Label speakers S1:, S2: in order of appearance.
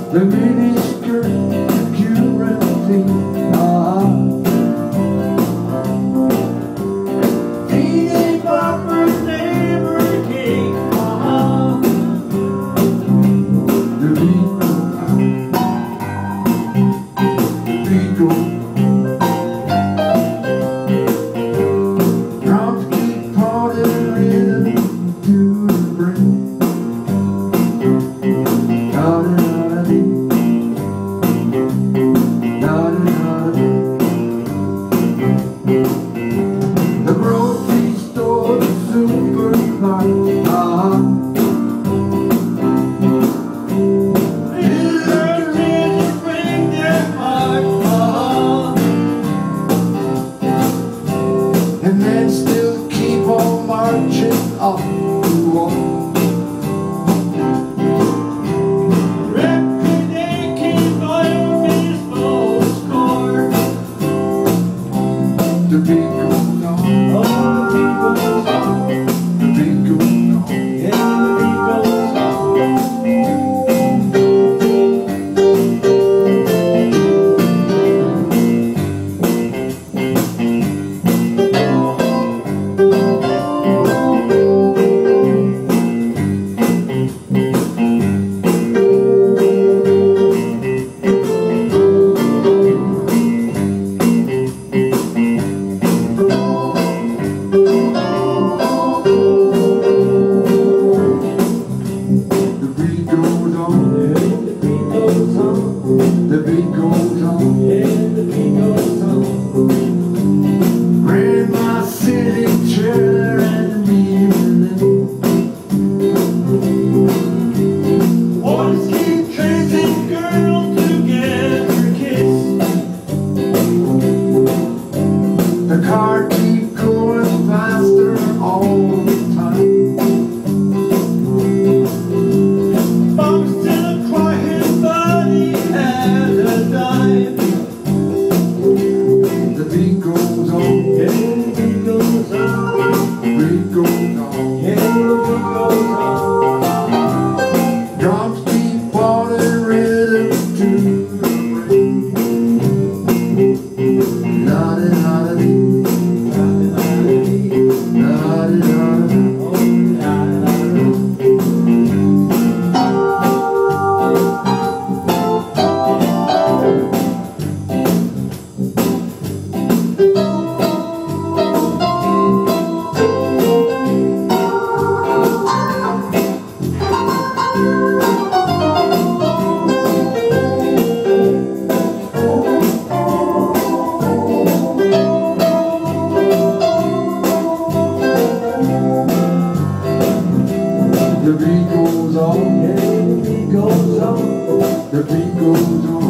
S1: the minister security. DJ Bopper's neighbor king. The beat goes. Drums keep pounding rhythm to the brain. The grocery store, the supermarket, little kids bring their heart, and then still keep on marching up the wall. The beat goes on, oh, the beat goes on, the beat goes on, yeah, the beat goes on. The beat goes on, yeah, the beat goes on. Grandma sitting chair and me with it. Boys keep chasing girls to get her kiss. The car keep going faster all the time. Mom's still crying, but he had a dime. The beat goes on, yeah, the beat goes on, the beat goes on, yeah, the beat goes on. Drums keep falling rhythm to the brain. La-di-la-di-dee, la-di-la-di-dee, la-di-la-di-dee, oh, la-di-la-di-dee. The beat goes on, yeah, the beat goes on, the beat goes on.